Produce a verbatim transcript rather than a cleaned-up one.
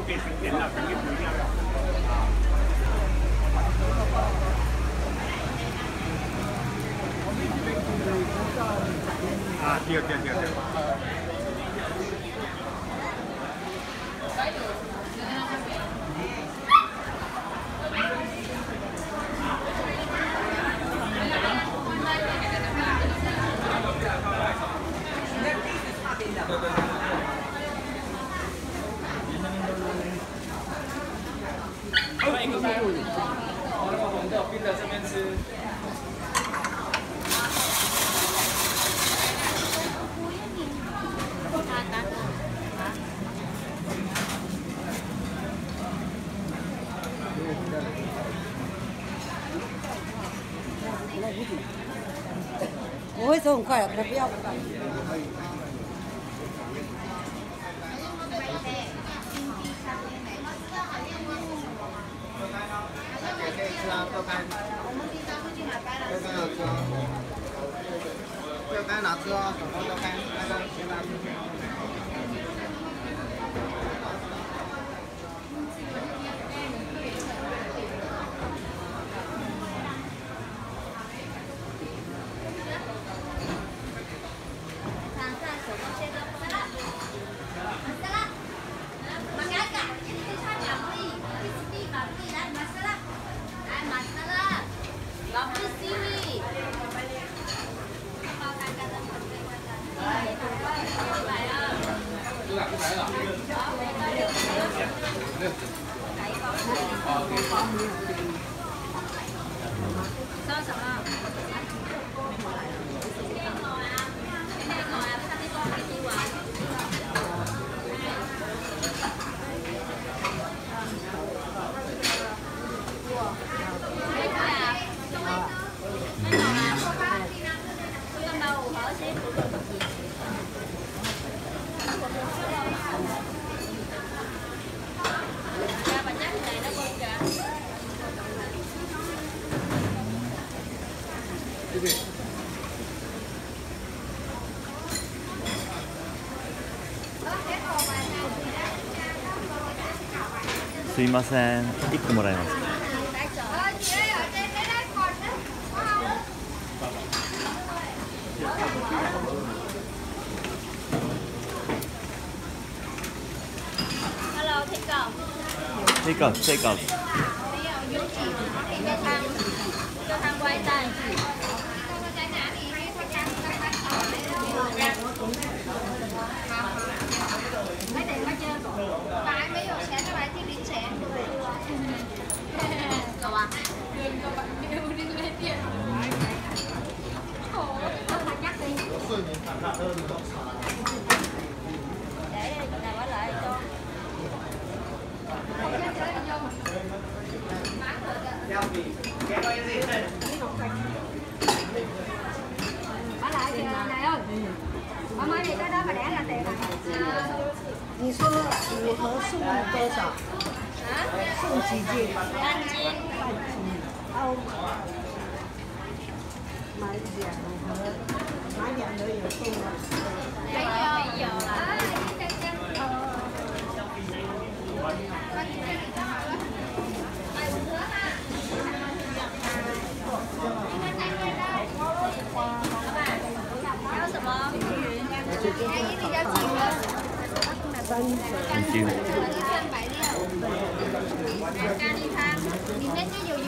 变成点了，肯定不一样了。啊，对对对对。 我会走很快的，可能不要。 这干哪吃啊？什么都干，那个谁拿？ すいません、いっこもらえますか。 Hello， thích cậu。 这个，这个。 没有，有几个汤，就汤乖蛋。Bạn mấy giờ sẽ các bạn đi đến sẽ cậu à? Đường cậu bạn kêu đi lấy tiền. Ôi, nó mà nhắc đi. Để đây, này bỏ lại cho. Bỏ lại kìa này ơi. Ông ơi, cái đó mà đẻ là tiền à? 你说五盒送多少？送几斤？ 半斤。 半斤。哦，买两盒，买两盒有送吗？ 没有，没有啦。买五盒哈。要什么？阿姨，你要几盒？ Thank you. 咖喱汤，里面就有